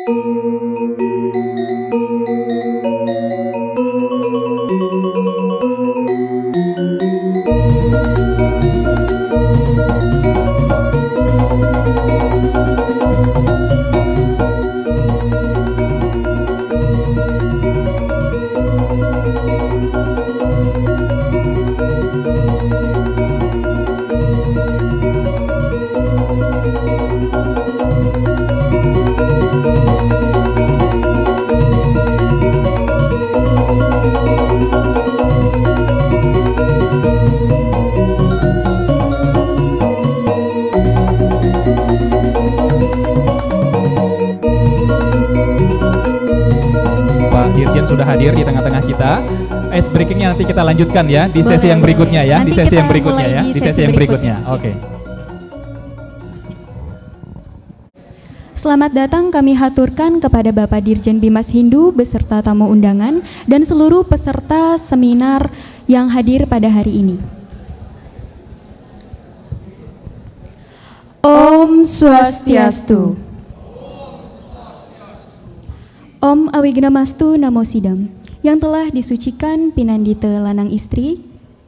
Sudah hadir di tengah-tengah kita. Ice breakingnya nanti kita lanjutkan ya di sesi yang berikutnya ya, di sesi yang berikutnya ya, di sesi yang berikutnya. Oke. Selamat datang kami haturkan kepada Bapak Dirjen Bimas Hindu beserta tamu undangan dan seluruh peserta seminar yang hadir pada hari ini. Om Swastiastu. Om Awignamastu Namo Sidam, yang telah disucikan Pinandita lanang istri.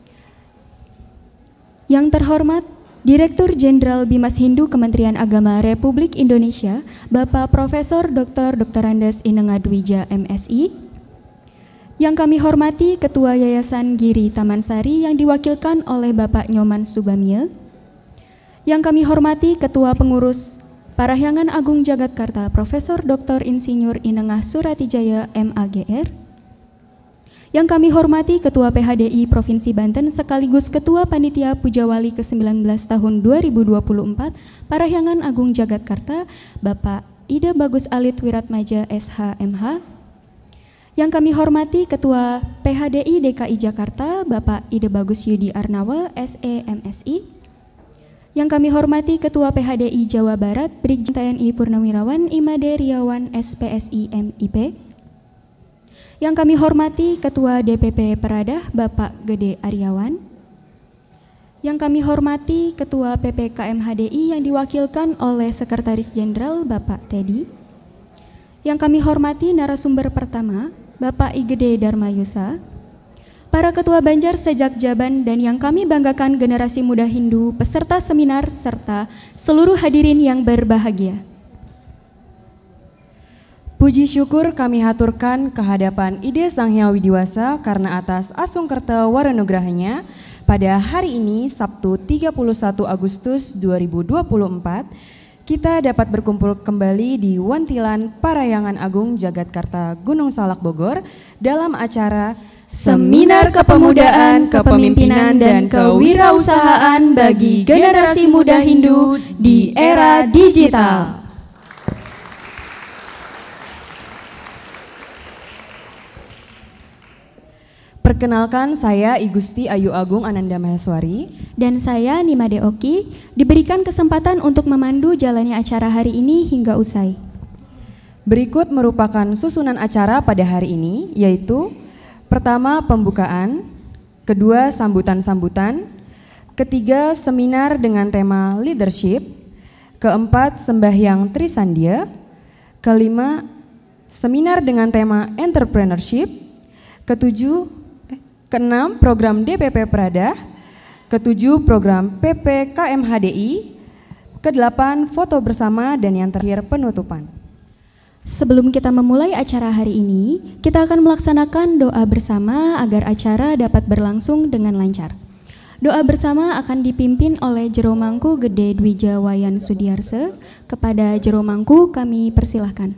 Yang terhormat Direktur Jenderal Bimas Hindu Kementerian Agama Republik Indonesia, Bapak Profesor Dr. Andes Inengadwija MSI. Yang kami hormati Ketua Yayasan Giri Tamansari yang diwakilkan oleh Bapak Nyoman Subamil. Yang kami hormati Ketua Pengurus Parahyangan Agung Jagatkarta Profesor Dr. Insinyur Inengah Suratijaya MAGR. Yang kami hormati Ketua PHDI Provinsi Banten sekaligus Ketua Panitia Pujawali ke-19 tahun 2024 Parahyangan Agung Jagatkarta Bapak Ida Bagus Alit Wiratmaja SH.MH. Yang kami hormati Ketua PHDI DKI Jakarta Bapak Ida Bagus Yudi Arnawa SE.MSI. Yang kami hormati Ketua PHDI Jawa Barat Brigjen TNI Purnawirawan Imade Riawan SPSI MIP. Yang kami hormati Ketua DPP Peradah Bapak Gede Aryawan. Yang kami hormati Ketua PPKM HDI yang diwakilkan oleh Sekretaris Jenderal Bapak Teddy. Yang kami hormati narasumber pertama Bapak Igede Darmayusa. Para Ketua Banjar sejak Jaban dan yang kami banggakan generasi muda Hindu, peserta seminar, serta seluruh hadirin yang berbahagia. Puji syukur kami haturkan kehadapan Ide Sang Hyang Widiwasa karena atas asungkerta waranugrahanya pada hari ini Sabtu 31 Agustus 2024 kita dapat berkumpul kembali di Wantilan Parahyangan Agung Jagatkarta Gunung Salak Bogor dalam acara Seminar Kepemudaan, Kepemimpinan, dan Kewirausahaan bagi Generasi Muda Hindu di Era Digital. Perkenalkan, saya I Gusti Ayu Agung Ananda Maheswari. Dan saya Nimade Oki, diberikan kesempatan untuk memandu jalannya acara hari ini hingga usai. Berikut merupakan susunan acara pada hari ini, yaitu pertama, pembukaan. Kedua, sambutan-sambutan. Ketiga, seminar dengan tema leadership. Keempat, sembahyang Trisandia. Kelima, seminar dengan tema entrepreneurship. Keenam, program DPP Peradah. Ketujuh, program PPKM HDI. Kedelapan, foto bersama, dan yang terakhir, penutupan. Sebelum kita memulai acara hari ini, kita akan melaksanakan doa bersama agar acara dapat berlangsung dengan lancar. Doa bersama akan dipimpin oleh Jero Mangku Gede Dwija Wayan Sudiarse. Kepada Jero Mangku kami persilahkan.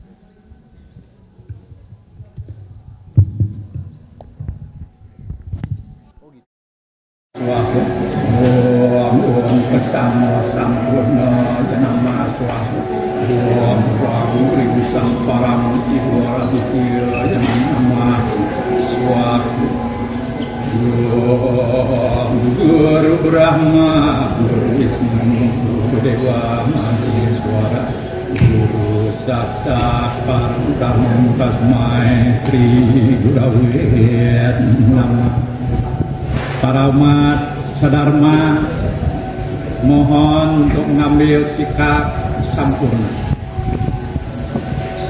Om Kesama Sampurna Janama Swaha Om Prabu Riwisam Param Siddhara Bukira Janama Swaha Om Guru Brahma Guru Wisnu Guru Dewa Maheswara Guru Saksat Parambrahma Tasmai Sri Gurave Namah. Para umat sadharma mohon untuk mengambil sikap sampurna.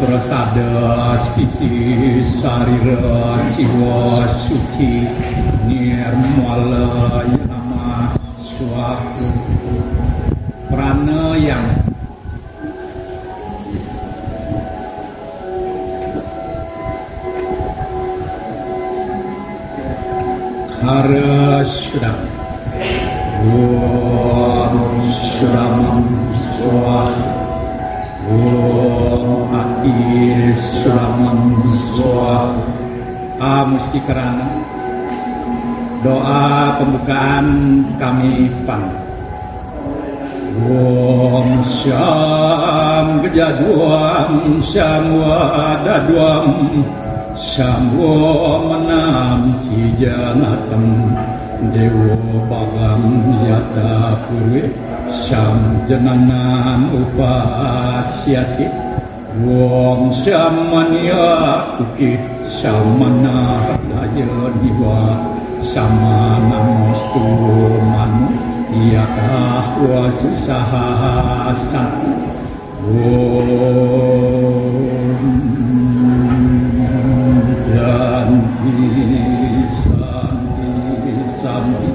Prasada Stiti Sarira Siwa Suci Nirmala Yama Suatu Pranayam Harasudam Om Suramam Swaha Om Ati Suramam Swaha. Musti kerana doa pembukaan kami panggil. Om Syam Gejaduam Syam Wadaduam Syamwo Menam Sijanatam Dewo Bagam Yata Purwe Syam Jenanam Upasyati Om Syam Mania Ukit Syam Mana Daya Diwa Sama Namostu Manu Yata Wasusaha Satu Om Santi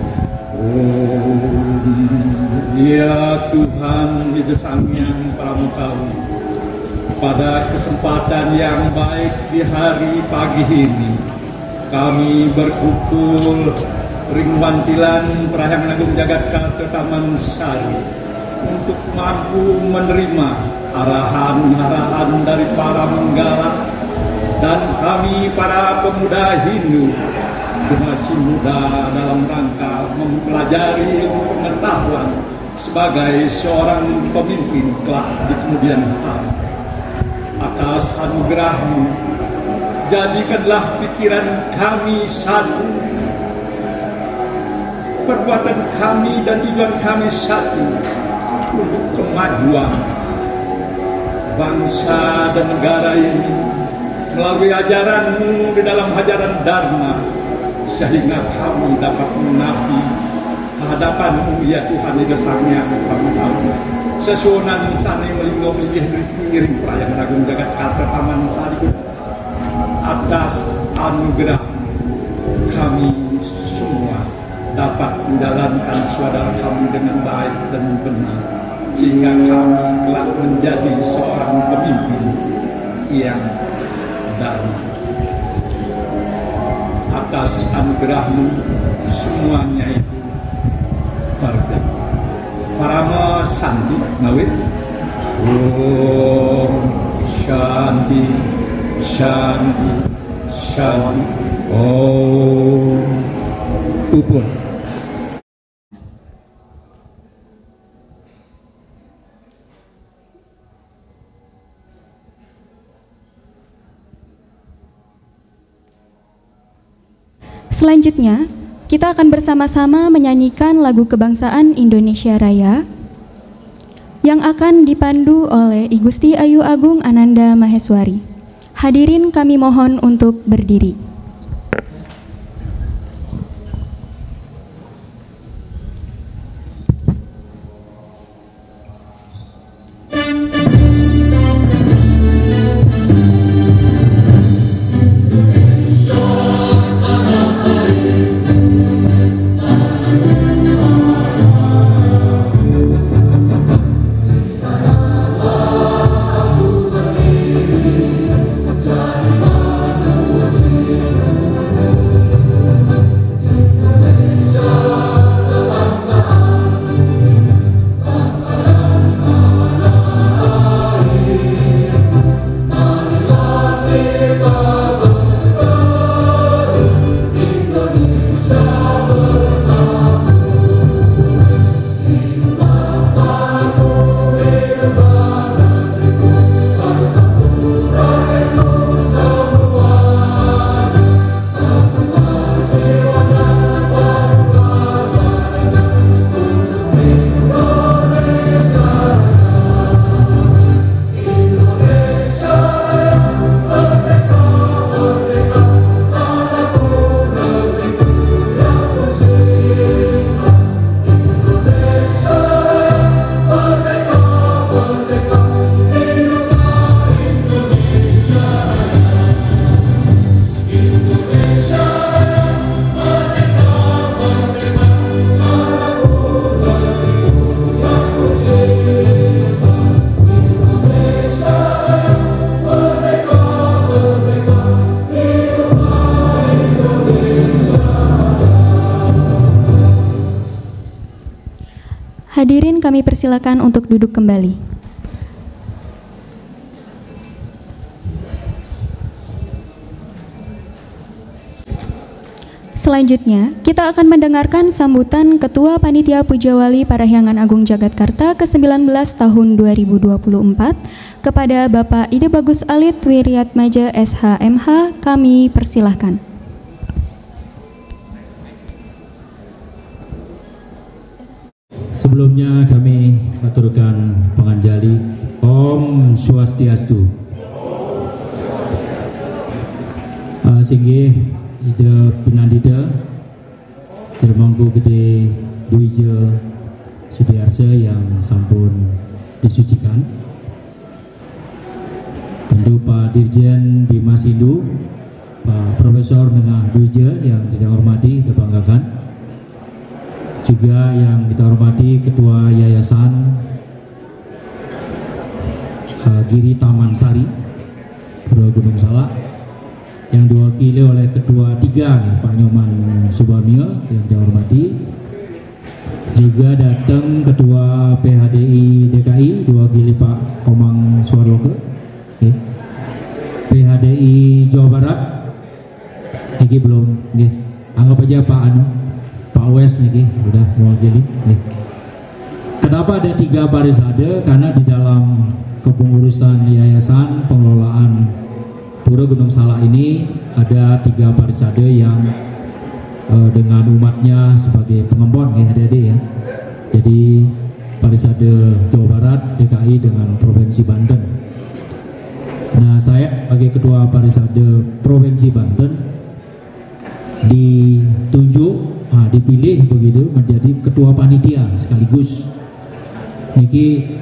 Ya Tuhan di Sang Yang Pramukau, pada kesempatan yang baik di hari pagi ini kami berkumpul ring bantilan Prahyang Agung Jagat Karta Taman Sari untuk mampu menerima arahan-arahan dari para menggala dan kami para pemuda Hindu masih muda dalam rangka mempelajari ilmu pengetahuan sebagai seorang pemimpin kelak di kemudian hari. Atas anugerah-Mu, jadikanlah pikiran kami satu, perbuatan kami dan tujuan kami satu untuk kemajuan bangsa dan negara ini melalui ajaran-Mu di dalam ajaran Dharma, sehingga kami dapat mengabdi kehadapan-Mu ya Tuhan di Sang Yang Pramukau. Sesunan sane melinggo ngiring Prahyang Agung Jagat Karta Taman Sari atas anugerah kami semua dapat menjalankan saudara kami dengan baik dan benar, sehingga kami telah menjadi seorang pemimpin yang dharma. Atas anugerah-Mu semuanya itu terjadi. Parama Santi Nawit. Om Shanti Shanti Shanti. Om Upun. Selanjutnya, kita akan bersama-sama menyanyikan lagu kebangsaan Indonesia Raya yang akan dipandu oleh I Gusti Ayu Agung Ananda Maheswari. Hadirin kami mohon untuk berdiri. Dari Hadirin kami persilakan untuk duduk kembali. Selanjutnya, kita akan mendengarkan sambutan Ketua Panitia Pujawali Parahyangan Agung Jagatkarta ke-19 tahun 2024 kepada Bapak Ide Bagus Alit Wiryatmaja SH.MH. Kami persilahkan. Sebelumnya kami aturkan penganjali Om Swastiastu. Singgih Ida Pinandida Dermangku Gede Dwija Sudiarsa yang sampun disucikan, tentu Pak Dirjen Bimas Hindu, Pak Profesor Nengah Dwija yang kita hormati, kita banggakan, juga yang kita hormati Ketua Yayasan Giri Taman Sari Pura Gunung Salak, yang diwakili oleh Ketua 3 Pak Nyoman Subamio yang saya hormati, juga datang Ketua PHDI DKI diwakili Pak Komang Suaroke, PHDI Jawa Barat ini belum, anggap aja Pak Wes nih udah mewakili. Kenapa ada 3 barisade? Karena di dalam kepengurusan yayasan pengelolaan Pura Gunung Salak ini ada 3 parisade yang dengan umatnya sebagai pengembon ya adik-adik ya. Jadi parisade Jawa Barat, DKI dengan Provinsi Banten. Nah, saya sebagai Ketua Parisade Provinsi Banten dipilih begitu menjadi Ketua Panitia sekaligus niki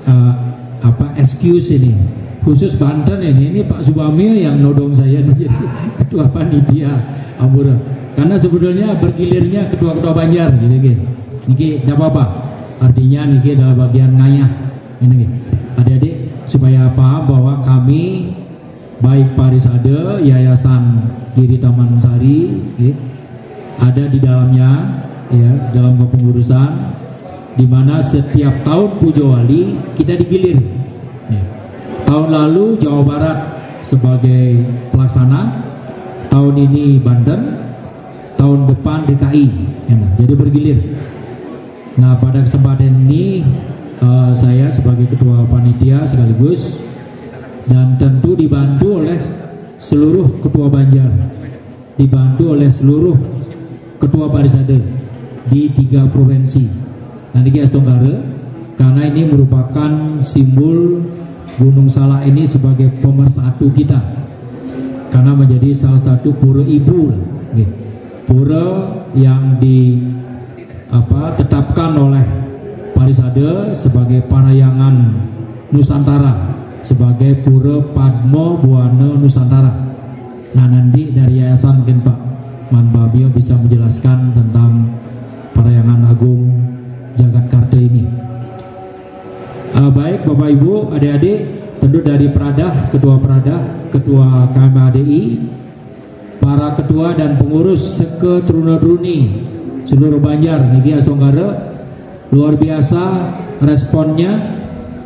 excuse ini khusus Banten ini Pak Subamio yang nodong saya menjadi Ketua Panitia Ambura, karena sebetulnya bergilirnya ketua-ketua Banjar gitu. Niki tidak apa-apa, artinya niki adalah bagian ngayah ini adik-adik, supaya paham bahwa kami baik Parisade Yayasan Giri Taman Sari ada di dalamnya ya, dalam kepengurusan, di mana setiap tahun Pujawali kita digilir. Tahun lalu Jawa Barat sebagai pelaksana, tahun ini Banten, tahun depan DKI, jadi bergilir. Nah, pada kesempatan ini saya sebagai Ketua Panitia sekaligus, dan tentu dibantu oleh seluruh Ketua Banjar, dibantu oleh seluruh Ketua Parisade di 3 provinsi. Nanti kita Astonggara, karena ini merupakan simbol Gunung Salak ini sebagai pemersatu kita, karena menjadi salah satu pura ibu, pura yang ditetapkan oleh Parisade sebagai Parahyangan Nusantara, sebagai pura Padma Buana Nusantara. Nah, nanti dari yayasan mungkin Pak Manbabio bisa menjelaskan tentang Parahyangan Agung Jagatkarta ini. Baik Bapak Ibu, adik-adik, tentu dari Pradah, Ketua Pradah, Ketua KMHDI, para ketua dan pengurus seketruna-truni seluruh Banjar niki Astonggara, luar biasa responnya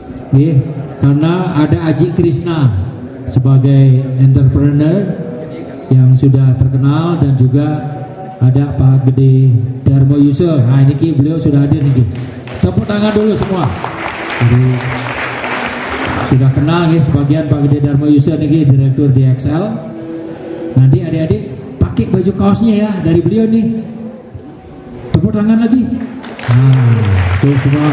karena ada Aji Krishna sebagai entrepreneur yang sudah terkenal, dan juga ada Pak Gede Darmo Yusuf. Nah, niki beliau sudah hadir niki. Tepuk tangan dulu semua. Jadi sudah kenal ya sebagian Pak Gede Darmo Yusuf niki, direktur di XL. Nanti adik-adik pakai baju kaosnya ya dari beliau nih. Tepuk tangan lagi. Nah, semua.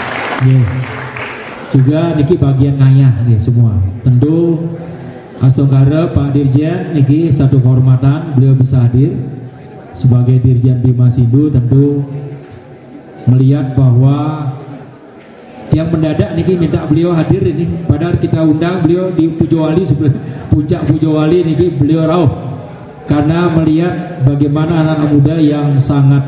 Juga niki bagian ngayah nih semua. Tentu Astonggara Pak Dirjen niki satu kehormatan beliau bisa hadir sebagai Dirjen Bimas Hindu. Tentu melihat bahwa yang mendadak niki minta beliau hadir ini, padahal kita undang beliau di Pujawali, puncak Pujawali niki beliau rauh, karena melihat bagaimana anak-anak muda yang sangat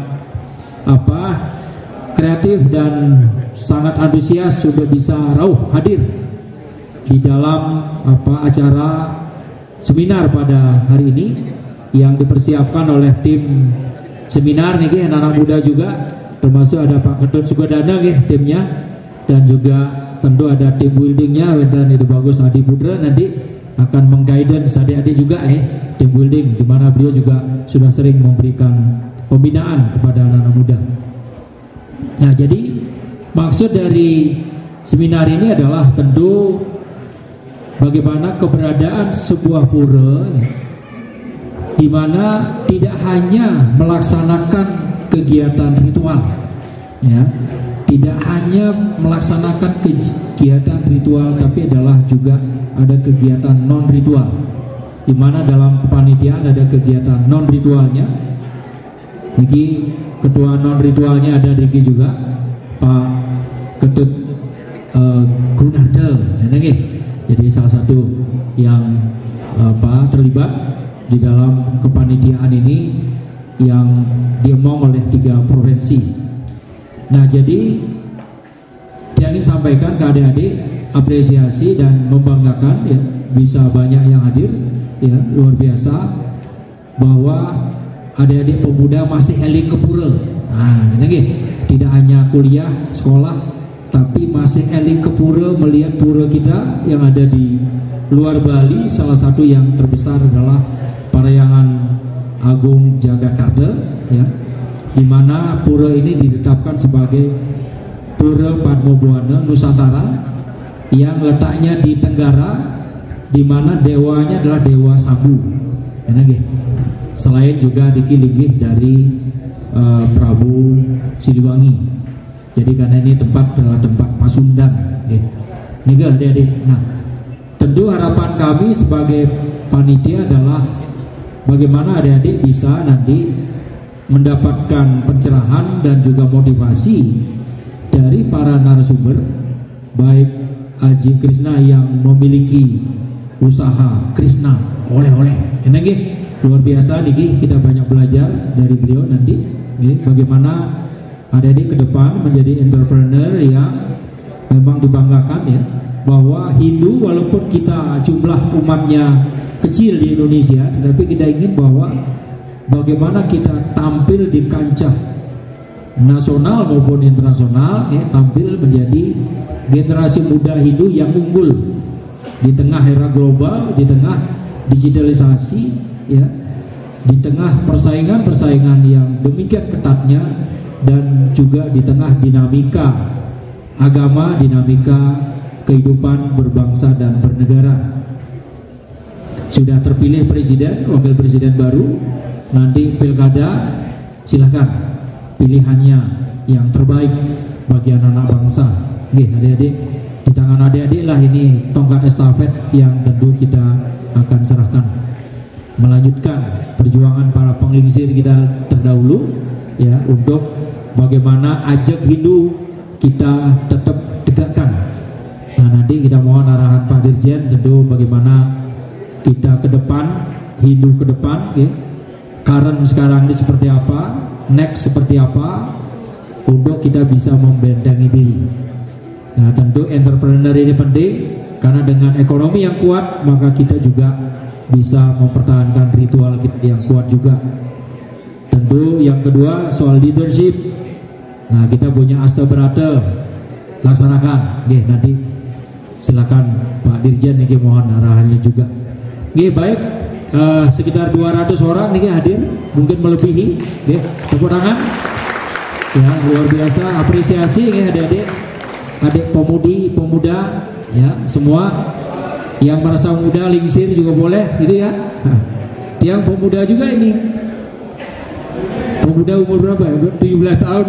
kreatif dan sangat antusias sudah bisa rauh hadir di dalam acara seminar pada hari ini yang dipersiapkan oleh tim seminar niki anak-anak muda juga termasuk ada Pak Ketut Sugadana timnya, dan juga tentu ada tim buildingnya dan itu bagus Adi Putra nanti akan mengguidance adik-adik juga tim building, di mana beliau juga sudah sering memberikan pembinaan kepada anak-anak muda. Nah, jadi maksud dari seminar ini adalah tentu bagaimana keberadaan sebuah pura di mana tidak hanya melaksanakan kegiatan ritual, ya, tidak hanya melaksanakan kegiatan ritual, tapi adalah juga ada kegiatan non ritual, di mana dalam kepanitiaan ada kegiatan non ritualnya. Jadi ketua non ritualnya ada Riki juga, Pak Ketut Gunarda, jadi salah satu yang terlibat di dalam kepanitiaan ini yang diemong oleh 3 provinsi. Nah, jadi saya ingin sampaikan ke adik-adik apresiasi dan membanggakan, ya, bisa banyak yang hadir, ya, luar biasa, bahwa adik-adik pemuda masih eling ke pura. Nah, tidak hanya kuliah, sekolah, tapi masih eling ke pura, melihat pura kita yang ada di luar Bali. Salah satu yang terbesar adalah Parahyangan Agung Jagakarsa, ya, di mana pura ini ditetapkan sebagai Pura Padmobuana Nusantara yang letaknya di Tenggara, di mana dewanya adalah Dewa Sabu. Selain juga dikilinggih dari Prabu Siliwangi. Jadi karena ini tempat adalah tempat Pasundan. Nih adik-adik. Nah, tentu harapan kami sebagai panitia adalah bagaimana adik-adik bisa nanti mendapatkan pencerahan dan juga motivasi dari para narasumber, baik Aji Krishna yang memiliki usaha Krishna oleh-oleh. Ini luar biasa nih, kita banyak belajar dari beliau nanti. Bagaimana adik-adik ke depan menjadi entrepreneur yang memang dibanggakan, ya, bahwa Hindu walaupun kita jumlah umatnya kecil di Indonesia, tetapi kita ingin bahwa bagaimana kita tampil di kancah nasional maupun internasional, ya, tampil menjadi generasi muda Hindu yang unggul di tengah era global, di tengah digitalisasi, ya, di tengah persaingan yang demikian ketatnya, dan juga di tengah dinamika agama, dinamika kehidupan berbangsa dan bernegara. Sudah terpilih presiden, wakil presiden baru, nanti pilkada, silahkan pilihannya yang terbaik bagi anak-anak bangsa. Adik-adik, di tangan adik-adik lah ini tongkat estafet yang tentu kita akan serahkan, melanjutkan perjuangan para penglingsir kita terdahulu, ya, untuk bagaimana ajak Hindu kita tetap dekatkan. Nah, nanti kita mohon arahan Pak Dirjen tentu bagaimana kita ke depan, Hindu ke depan, ya, current sekarang ini seperti apa, next seperti apa, untuk kita bisa membentengi diri. Nah, tentu entrepreneur ini penting, karena dengan ekonomi yang kuat maka kita juga bisa mempertahankan ritual kita yang kuat juga. Tentu yang kedua soal leadership. Nah, kita punya Astabrata, laksanakan. Nanti silakan Pak Dirjen nih, mohon arahannya juga. Baik, sekitar 200 orang nih hadir, mungkin melebihi. Tepuk tangan. Ya, luar biasa, apresiasi adik-adik, adik pemudi, pemuda, ya, semua yang merasa muda lingsir juga boleh, gitu ya. Yang pemuda juga ini. Pemuda umur berapa? 17 tahun.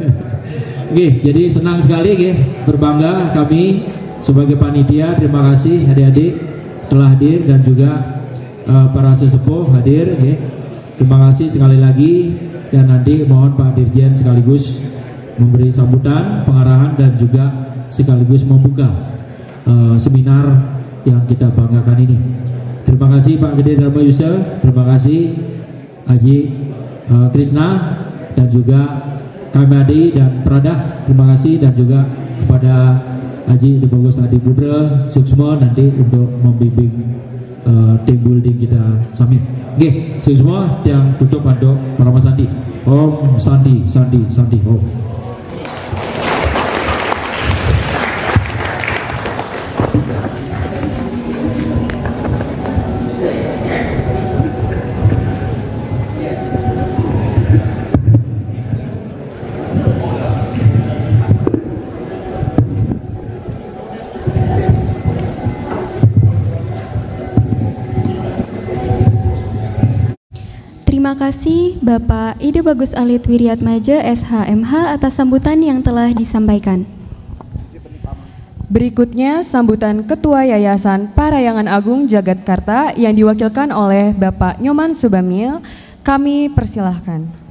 Jadi senang sekali, berbangga kami sebagai panitia. Terima kasih adik-adik telah hadir dan juga para sesepuh hadir. Terima kasih sekali lagi, dan nanti mohon Pak Dirjen sekaligus memberi sambutan, pengarahan, dan juga sekaligus membuka seminar yang kita banggakan ini. Terima kasih Pak Gede Dharma Yusa, terima kasih Aji Krishna, dan juga Kamadi dan Pradah, terima kasih, dan juga kepada Haji Bagus Adi Putra Suksma nanti untuk membimbing tim building kita summit. Suksma yang tutup untuk para Mas Andi. Om Sandi Om. Terima kasih Bapak Ide Bagus Alit Wiryatmaja SHMH atas sambutan yang telah disampaikan. Berikutnya sambutan Ketua Yayasan Parayangan Agung Jagatkarta yang diwakilkan oleh Bapak Nyoman Subamil. Kami persilahkan.